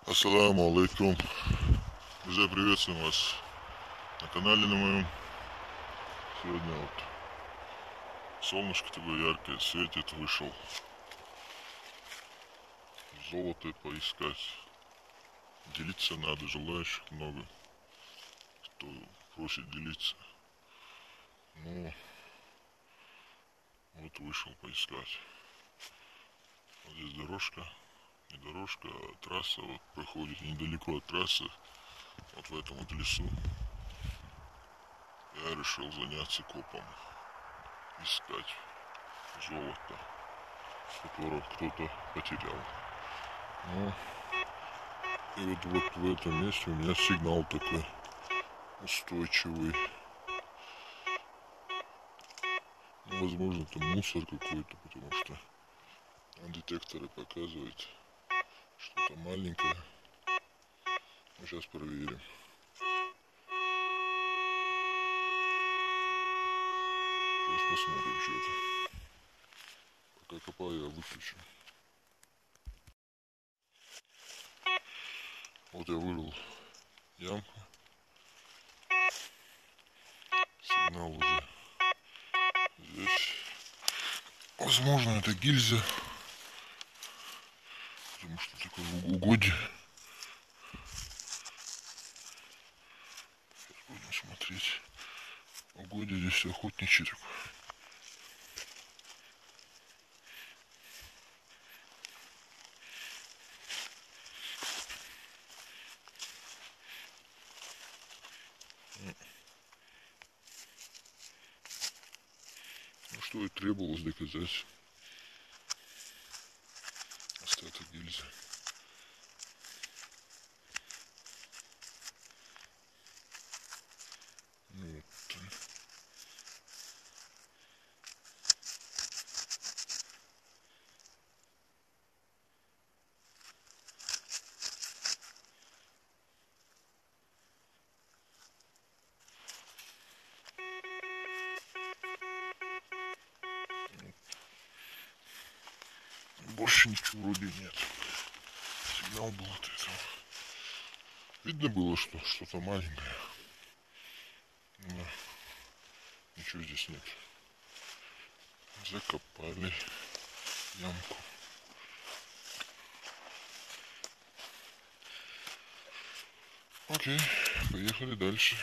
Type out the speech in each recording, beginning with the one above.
Ассаламу алейкум. Друзья, приветствуем вас на канале на моем. Сегодня вот солнышко такое яркое светит, вышел золото поискать. Делиться надо, желающих много, кто просит делиться. Ну, вот вышел поискать. Вот здесь дорожка, не дорожка, а трасса вот проходит недалеко от трассы, вот в этом вот лесу. Я решил заняться копом, искать золото, которого кто-то потерял. Ну, и вот в этом месте у меня сигнал такой устойчивый. Ну, возможно, это мусор какой-то, потому что детекторы показывают что-то маленькое. Ну, сейчас проверим. Сейчас посмотрим что-то. Пока копаю, я выключу. Вот я вырыл ямку. Сигнал уже здесь. Возможно, это гильза. Потому что такое угодье. Сейчас будем смотреть. Угодье здесь охотничий такой. Ну, что и требовалось доказать. Остаток гильзы. Вот. Больше ничего вроде нет. Сигнал был от этого. Видно было, что что-то маленькое. Но ничего здесь нет. Закопали ямку. Окей, поехали дальше.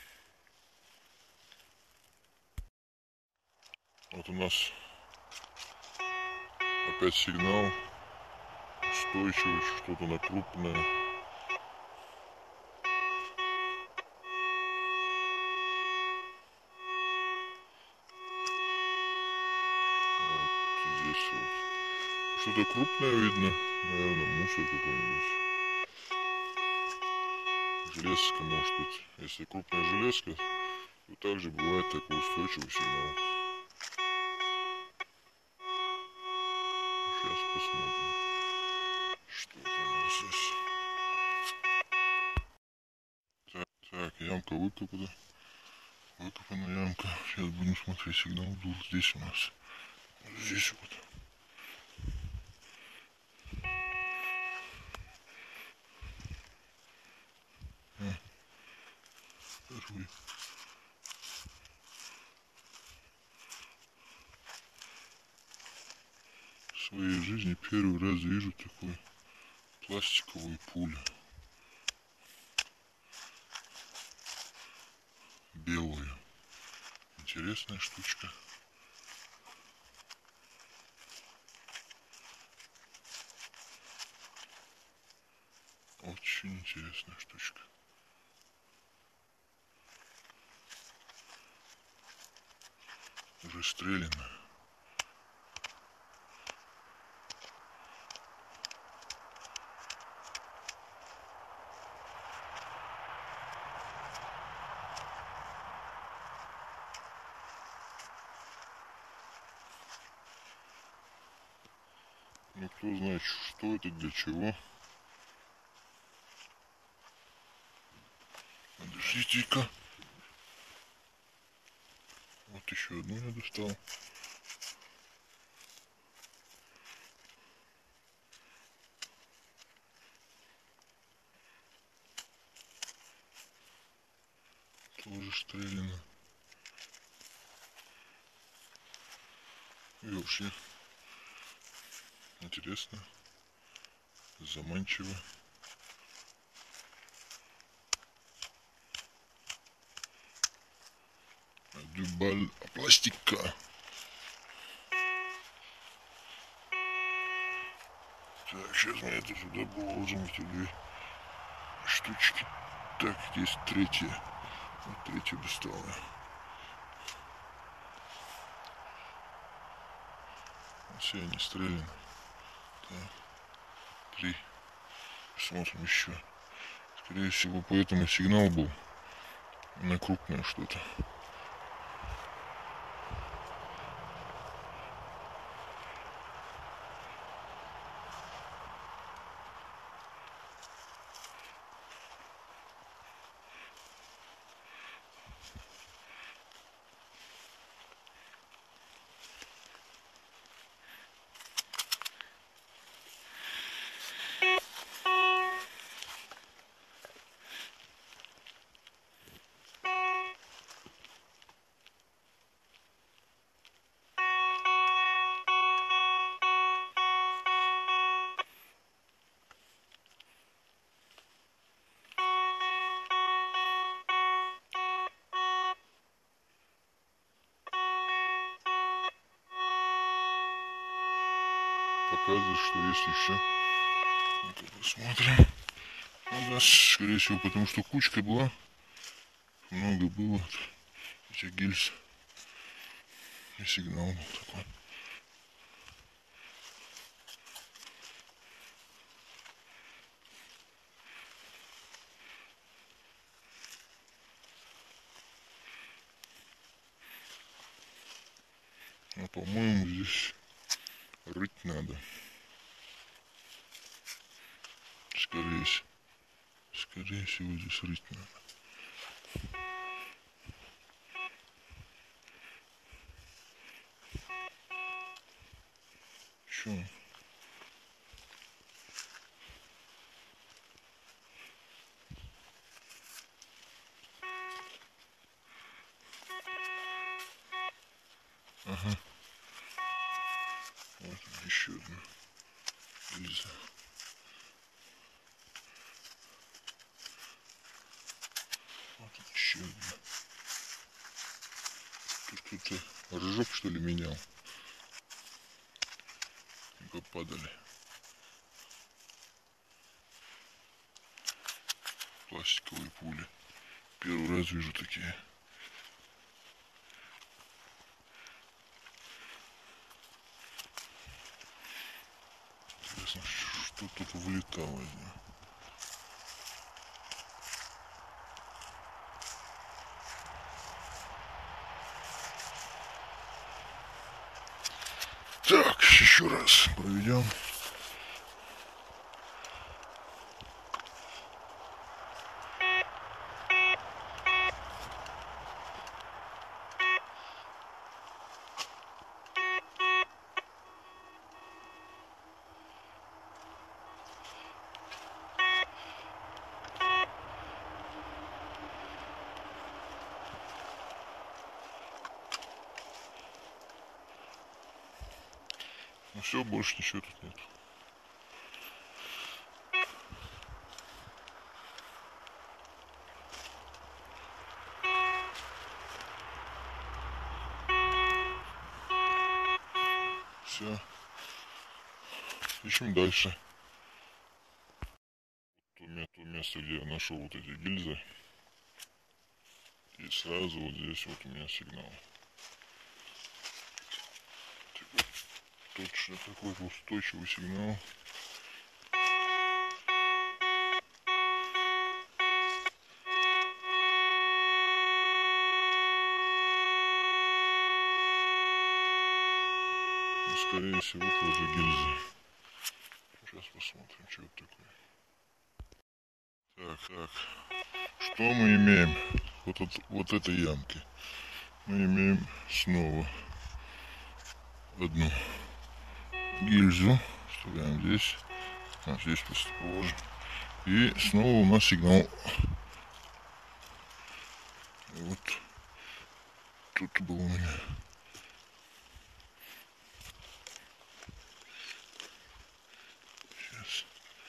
Вот у нас опять сигнал устойчивый, что-то на крупное. Вот здесь вот. Что-то крупное видно. Наверное, мусор какой-нибудь. Железка, может быть. Если крупная железка, то также бывает такой устойчивый сигнал. Сейчас посмотрим, что это у нас здесь. Так, ямка выкопана. Выкопана ямка. Сейчас будем смотреть, сигнал был здесь у нас. Вот здесь вот. Первый. В своей жизни первый раз вижу такую пластиковую пулю. Белую. Интересная штучка. Очень интересная штучка. Уже стрелянная. Ну, кто знает, что это, для чего. Подождите-ка. Вот еще одну я достал. застрелено. И вообще интересно, заманчиво. Дюбаль пластика. Так, сейчас мы это сюда положим, эти две штучки. Так, здесь третья. Вот третья достала. Все они стреляны. Так, 3. Смотрим еще. Скорее всего, поэтому сигнал был на крупное что-то. Показывает, что есть еще. Ну-ка посмотрим. Ну да, скорее всего, потому что кучка была. Много было этих гильз. И сигнал был такой. А по-моему, здесь рыть надо. Скорее всего, здесь рыть надо. Чё? Ага. Вот еще одна гильза. Вот еще одна. Тут кто-то рожок, что ли, менял. И попадали. Пластиковые пули. Первый раз вижу такие. Интересно, что тут вылетало из него. Так, еще раз проведем. Ну все, больше ничего тут нет. Все. Ищем дальше. То место, где я нашел вот эти гильзы. И сразу вот здесь вот у меня сигнал. Точно такой устойчивый сигнал. И, скорее всего, тоже гильзы. Сейчас посмотрим, что это такое. Так. Что мы имеем? Вот этой ямки. Мы имеем снова одну гильзу. Вставляем здесь. Здесь просто положим. И снова у нас сигнал. Вот тут был у меня. Сейчас.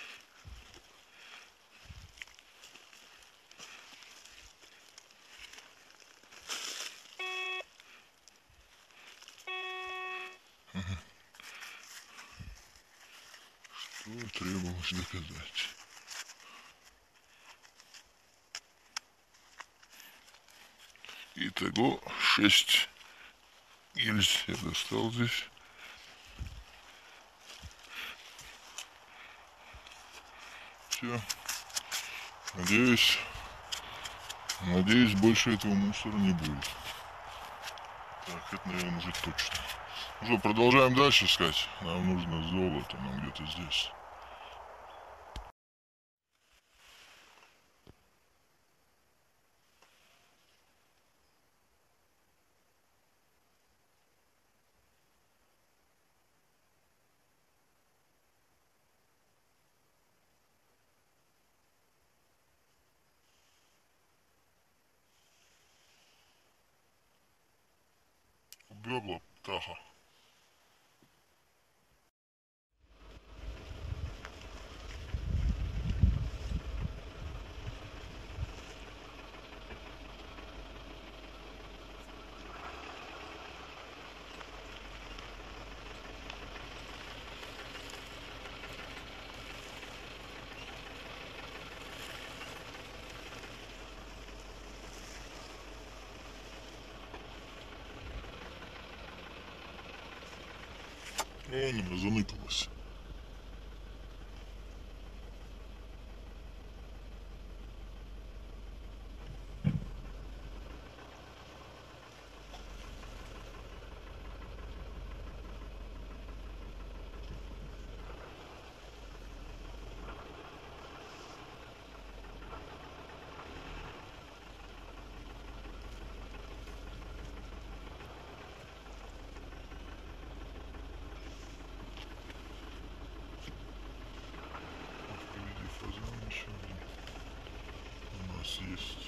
Что требовалось доказать? Итого 6 гильз я достал здесь. Все. Надеюсь, больше этого мусора не будет. Так, это, наверное, уже точно. Ну что, продолжаем дальше искать. Нам нужно золото, нам где-то здесь. Убегла птаха. Вон она заныкалась. Впереди фазан еще один. У нас есть.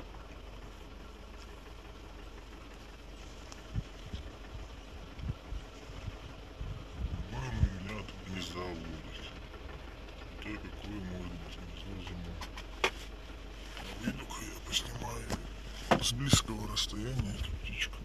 По-моему, меня тут гнезда уводят. Да какое может быть гнездо зимой. Выйду-ка я поснимаю с близкого расстояния эту птичку.